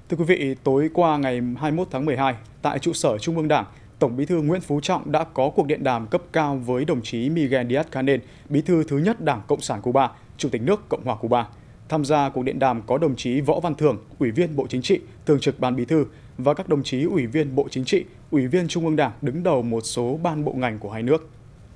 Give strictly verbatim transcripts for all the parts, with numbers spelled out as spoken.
Thưa quý vị, tối qua ngày hai mươi mốt tháng mười hai, tại trụ sở Trung ương Đảng, Tổng Bí thư Nguyễn Phú Trọng đã có cuộc điện đàm cấp cao với đồng chí Miguel Díaz-Canel, Bí thư thứ nhất Đảng Cộng sản Cuba, Chủ tịch nước Cộng hòa Cuba. Tham gia cuộc điện đàm có đồng chí Võ Văn Thưởng, Ủy viên Bộ Chính trị, Thường trực Ban Bí thư và các đồng chí Ủy viên Bộ Chính trị, Ủy viên Trung ương Đảng đứng đầu một số ban bộ ngành của hai nước.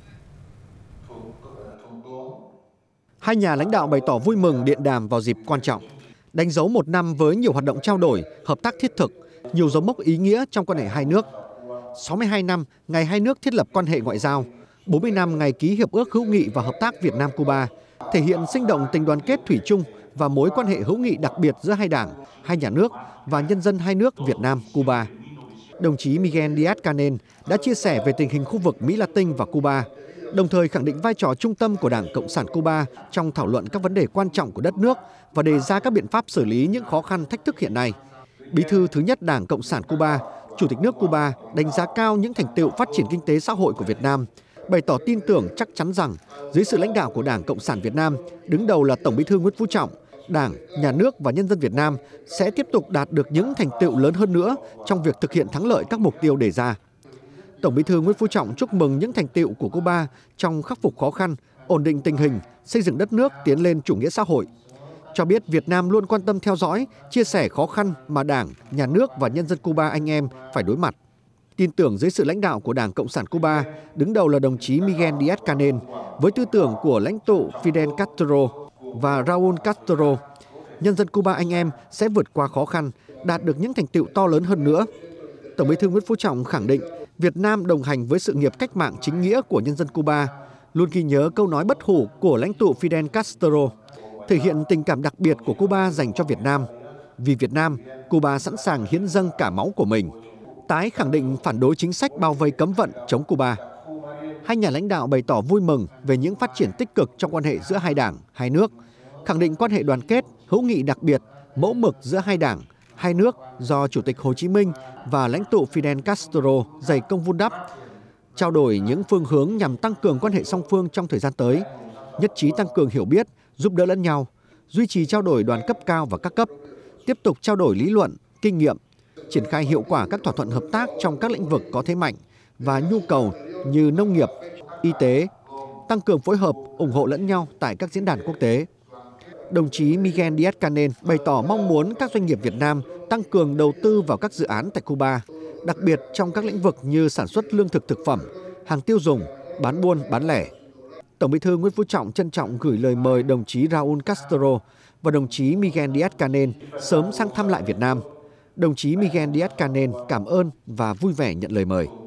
Hai nhà lãnh đạo bày tỏ vui mừng điện đàm vào dịp quan trọng, đánh dấu một năm với nhiều hoạt động trao đổi, hợp tác thiết thực, nhiều dấu mốc ý nghĩa trong quan hệ hai nước. sáu mươi hai năm ngày hai nước thiết lập quan hệ ngoại giao, bốn mươi năm ngày ký hiệp ước hữu nghị và hợp tác Việt Nam-Cuba, thể hiện sinh động tình đoàn kết thủy chung và mối quan hệ hữu nghị đặc biệt giữa hai đảng, hai nhà nước và nhân dân hai nước Việt Nam-Cuba. Đồng chí Miguel Díaz-Canel đã chia sẻ về tình hình khu vực Mỹ Latin và Cuba, đồng thời khẳng định vai trò trung tâm của Đảng Cộng sản Cuba trong thảo luận các vấn đề quan trọng của đất nước và đề ra các biện pháp xử lý những khó khăn thách thức hiện nay. Bí thư thứ nhất Đảng Cộng sản Cuba, Chủ tịch nước Cuba đánh giá cao những thành tựu phát triển kinh tế xã hội của Việt Nam, bày tỏ tin tưởng chắc chắn rằng dưới sự lãnh đạo của Đảng Cộng sản Việt Nam, đứng đầu là Tổng Bí thư Nguyễn Phú Trọng, Đảng, Nhà nước và nhân dân Việt Nam sẽ tiếp tục đạt được những thành tựu lớn hơn nữa trong việc thực hiện thắng lợi các mục tiêu đề ra. Tổng Bí thư Nguyễn Phú Trọng chúc mừng những thành tựu của Cuba trong khắc phục khó khăn, ổn định tình hình, xây dựng đất nước tiến lên chủ nghĩa xã hội. Cho biết Việt Nam luôn quan tâm theo dõi, chia sẻ khó khăn mà Đảng, Nhà nước và nhân dân Cuba anh em phải đối mặt. Tin tưởng dưới sự lãnh đạo của Đảng Cộng sản Cuba, đứng đầu là đồng chí Miguel Díaz-Canel, với tư tưởng của lãnh tụ Fidel Castro và Raúl Castro, nhân dân Cuba anh em sẽ vượt qua khó khăn, đạt được những thành tựu to lớn hơn nữa. Tổng Bí thư Nguyễn Phú Trọng khẳng định Việt Nam đồng hành với sự nghiệp cách mạng chính nghĩa của nhân dân Cuba, luôn ghi nhớ câu nói bất hủ của lãnh tụ Fidel Castro, thể hiện tình cảm đặc biệt của Cuba dành cho Việt Nam. Vì Việt Nam, Cuba sẵn sàng hiến dâng cả máu của mình, tái khẳng định phản đối chính sách bao vây cấm vận chống Cuba. Hai nhà lãnh đạo bày tỏ vui mừng về những phát triển tích cực trong quan hệ giữa hai đảng, hai nước, khẳng định quan hệ đoàn kết, hữu nghị đặc biệt, mẫu mực giữa hai đảng, hai nước do Chủ tịch Hồ Chí Minh và lãnh tụ Fidel Castro dày công vun đắp, trao đổi những phương hướng nhằm tăng cường quan hệ song phương trong thời gian tới, nhất trí tăng cường hiểu biết, giúp đỡ lẫn nhau, duy trì trao đổi đoàn cấp cao và các cấp, tiếp tục trao đổi lý luận, kinh nghiệm, triển khai hiệu quả các thỏa thuận hợp tác trong các lĩnh vực có thế mạnh và nhu cầu như nông nghiệp, y tế, tăng cường phối hợp, ủng hộ lẫn nhau tại các diễn đàn quốc tế. Đồng chí Miguel Díaz-Canel bày tỏ mong muốn các doanh nghiệp Việt Nam tăng cường đầu tư vào các dự án tại Cuba, đặc biệt trong các lĩnh vực như sản xuất lương thực thực phẩm, hàng tiêu dùng, bán buôn, bán lẻ. Tổng Bí thư Nguyễn Phú Trọng trân trọng gửi lời mời đồng chí Raúl Castro và đồng chí Miguel Díaz-Canel sớm sang thăm lại Việt Nam. Đồng chí Miguel Díaz-Canel cảm ơn và vui vẻ nhận lời mời.